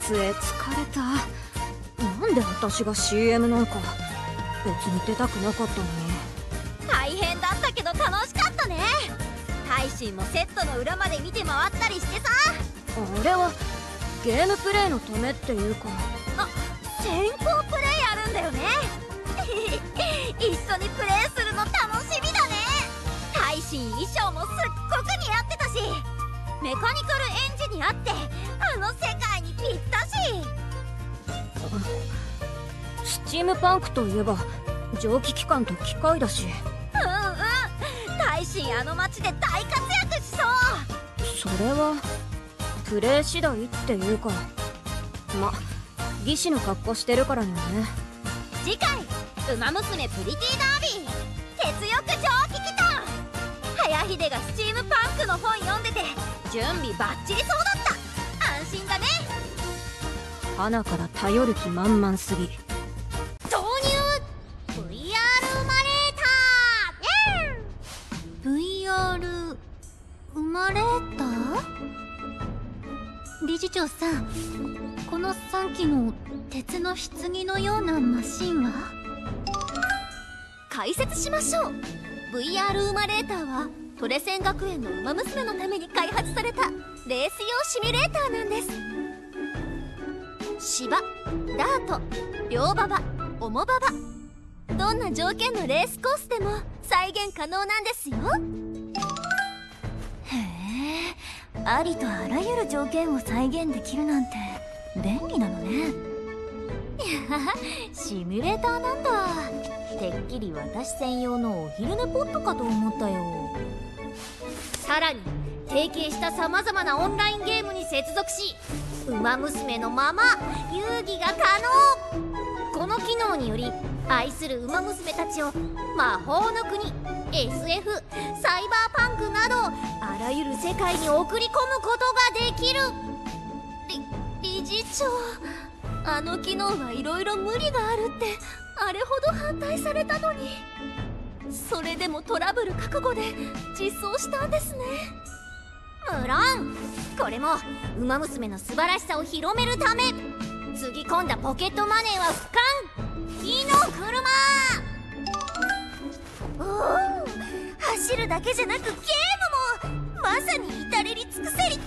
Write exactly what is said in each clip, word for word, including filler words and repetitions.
つえ疲れた。なんで私が シーエム なんか。別に出たくなかったのに。 大変だったけど楽しかったね。大臣もセットの裏まで見て回ったりしてさ。 あれはゲームプレイのためっていうか。 あ、先行プレイあるんだよね。一緒にプレイするの楽しみだね。大臣衣装もすっごく似合ってたし、メカニカルエンジニアってあの世界にぴったし。 スチームパンクといえば蒸気機関と機械だし。 うんうん、大臣あの街で大活躍しそう。 それはプレイ次第っていうか、ま、技師の格好してるからにはね。 次回「ウマ娘プリティダービー鉄翼蒸気機関」。早秀がスチームパンクの本読んでて準備バッチリそうだった。安心だね。 花から頼る気満々すぎ。 導入 ブイアール 生まれた。 ブイアール 生まれた。理事長さん、このさんきの鉄の棺のようなマシンは。解説しましょう。 ブイアール ウマレーターはトレセン学園のウマ娘のために開発されたレース用シミュレーターなんです。芝、ダート、両馬場、重馬場、どんな条件のレースコースでも再現可能なんですよ。へえ、ありとあらゆる条件を再現できるなんて便利なのね。いや、シミュレーターなんだ。てっきり私専用のお昼寝ポットかと思ったよ。さらに提携したさまざまなオンラインゲームに接続し、ウマ娘のまま遊戯が可能。この機能により愛するウマ娘たちを魔法の国、 エスエフ、 サイバーパンクなどあらゆる世界に送り込むことができる。り理事長、あの機能はいろいろ無理があるってあれほど反対されたのに、それでもトラブル覚悟で実装したんですね。無論これもウマ娘の素晴らしさを広めるため、つぎ込んだポケットマネーは不可。火の車。おお、走るだけじゃなくゲームもまさに至れり尽くせりです。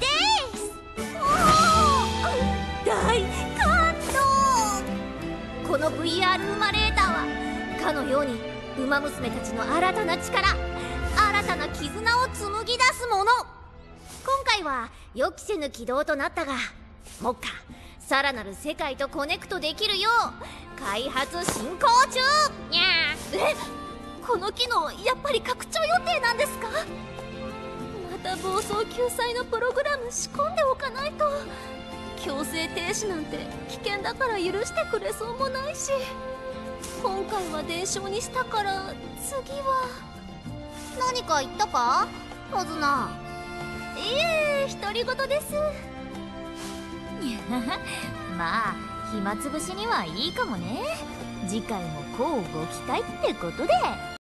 おお、大感動。この ブイアール ウマレーターはかのようにウマ娘たちの新たな力、新たな絆を紡ぎ出すもの。今回は予期せぬ起動となったが、目下さらなる世界とコネクトできるよう開発進行中。にゃー。え、この機能やっぱり拡張予定なんですか。また暴走救済のプログラム仕込んでおかないと。強制停止なんて危険だから許してくれそうもないし、今回は伝承にしたから次は。何か言ったかモズナ。いえ、独り言です。まあ暇つぶしにはいいかもね。次回もこうご期待ってことで。